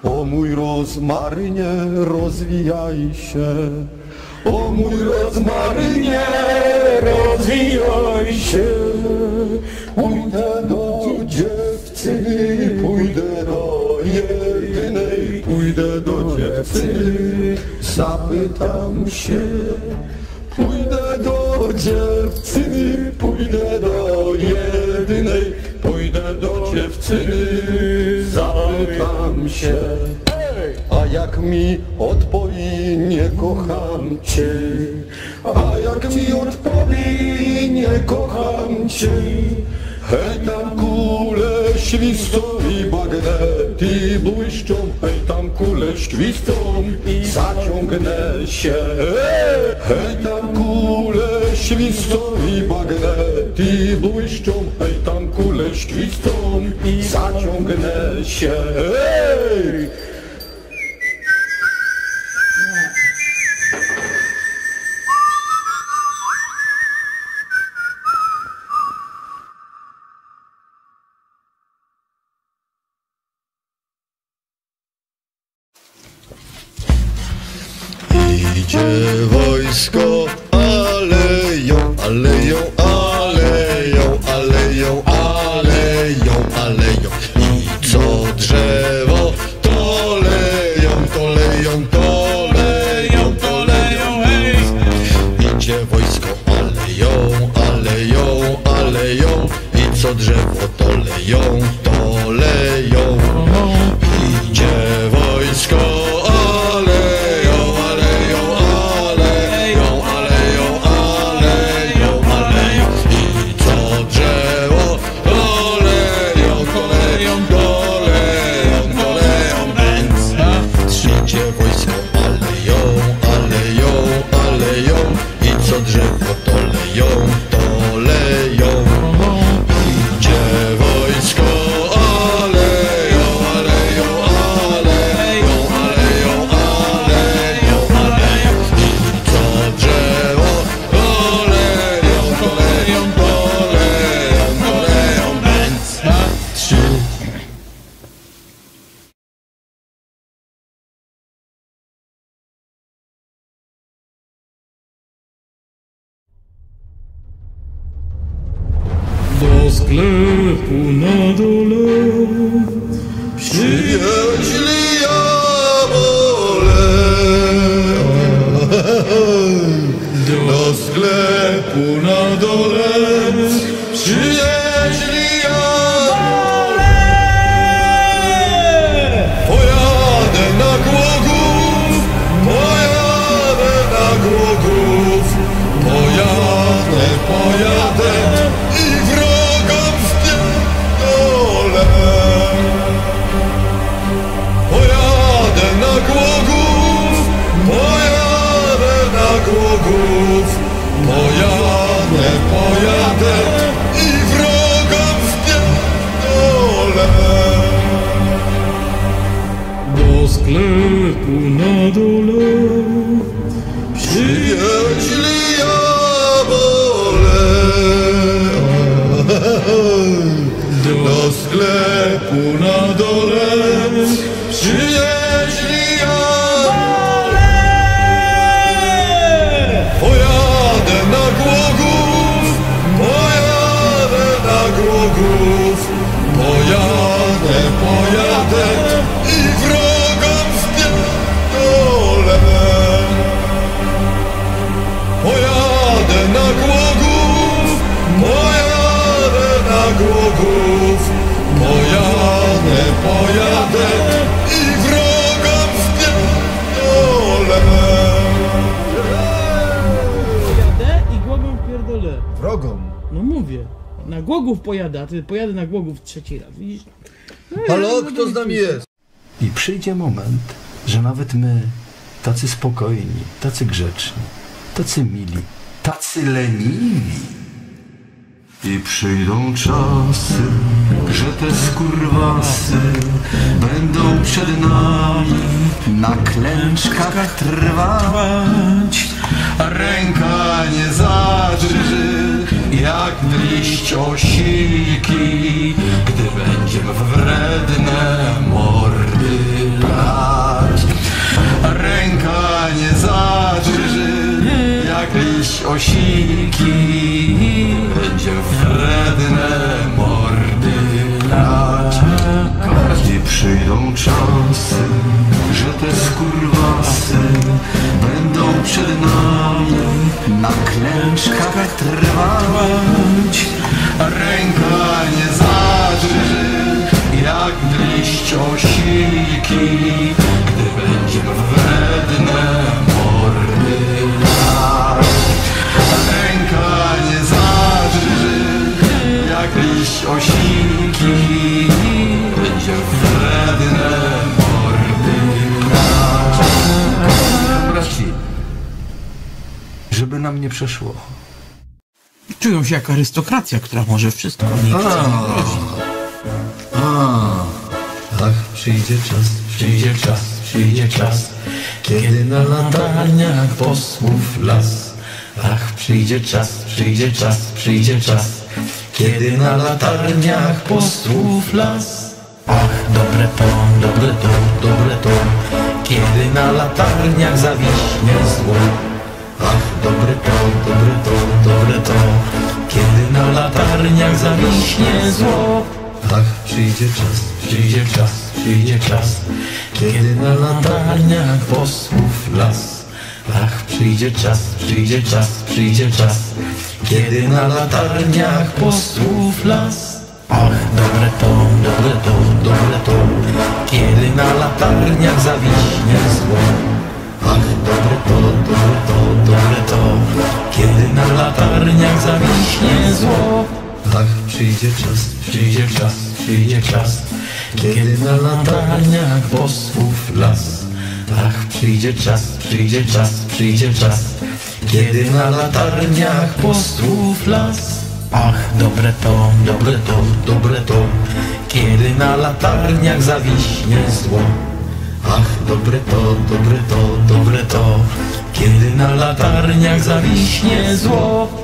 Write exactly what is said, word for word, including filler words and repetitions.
O mój rozmarynie, rozwijaj się. O mój rozmarynie, rozwijaj się. Pójdę do dziewczyny, pójdę do jedynej, pójdę do dziewczyny, zapytam się. Pójdę do dziewczyny, pójdę do jedynej, pójdę do dziewczyny, zapytam się. A jak mi odpowie, nie kocham cię. A jak mi odpowie, nie kocham cię. Hej, tam kule świstą i bagnety błyszczą. Hej, tam kule świstą i zaciągnę się. Hej, tam kule świstą i bagnety błyszczą. Hej, tam kule świstą i zaciągnę się. Hej! Idzie wojsko aleją, aleją, aleją, aleją, aleją, aleją. I co drzewo to leją, to leją, to leją, to leją, hej! Idzie wojsko aleją, aleją, aleją. I co drzewo to leją, to leją. Idzie wojsko drzewo to leją, to leją. Idzie wojsko aleją, aleją, aleją, aleją, aleją, aleją. I co drzewo to leją, to leją, to leją, to leją. Więc trzy. Do sklepu na dole przyjeźli jabole. Do sklepu na dole przyjeźli jabole. Pojadę na Głogów, pojadę na Głogów, pojadę, pojadę i wrogom wpierdolę. Pojadę na Głogów, pojadę na Głogów, pojadę, pojadę i wrogom wpierdolę. do sklepu na dole Przyjeźli jabole. Do sklepu na dole przyjeźli jabole. Pojadę na Głogów, pojadę na Głogów, pojadę, pojadę i wrogom wpierdolę. Pojadę na Głogów, pojadę na Głogów, pojadę, pojadę i wrogom wpierdolę. pojadę i Głogów pierdolę. Wrogom? No mówię, na Głogów pojadę, a ty pojadę na Głogów trzeci raz, widzisz? No, Halo, kto z nami jest? I przyjdzie moment, że nawet my, tacy spokojni, tacy grzeczni, tacy mili, tacy leniwi. I przyjdą czasy, że te skurwasy będą przed nami na klęczkach trwać, a ręka nie zadrży jak liść osiki, gdy będziemy w wredne mordy osiki, będzie wredne mordy lać. Gdy przyjdą czasy, że te skurwasy będą przed nami na klęczkach trwać, ręka nie zadrży jak liść osiki, gdy będzie wredne mordy lać. Ręka nie zadrży jak liść osiki, będzie wredne mordy lać. Braci, żeby nam nie przeszło. Czują się jak arystokracja, która może wszystko. Nikt nie grozi. A, ach, przyjdzie czas, przyjdzie czas, przyjdzie czas, kiedy na latarniach posłów las. Ach, przyjdzie czas, przyjdzie czas, przyjdzie czas, kiedy na latarniach posłów las. Ach, dobre to, dobre to, dobre to, kiedy na latarniach zawiśnie zło. Ach, dobre to, dobre to, dobre to, kiedy na latarniach zawiśnie zło. Ach, przyjdzie czas, przyjdzie czas, przyjdzie czas, kiedy na latarniach posłów las. Ach, przyjdzie czas, przyjdzie czas, przyjdzie czas, kiedy na latarniach posłów las. Ach, dobre to, dobre to, dobre to, kiedy na latarniach zawiśnie zło. Ach, dobre to, dobre to, dobre to, kiedy na latarniach zawiśnie zło. Ach, przyjdzie czas, przyjdzie czas, przyjdzie czas, kiedy na latarniach posłów las. Ach, przyjdzie czas, przyjdzie czas, przyjdzie czas, kiedy na latarniach posłów las. Ach, dobre to, dobre to, dobre to, kiedy na latarniach zawiśnie zło. Ach, dobre to, dobre to, dobre to, kiedy na latarniach zawiśnie zło.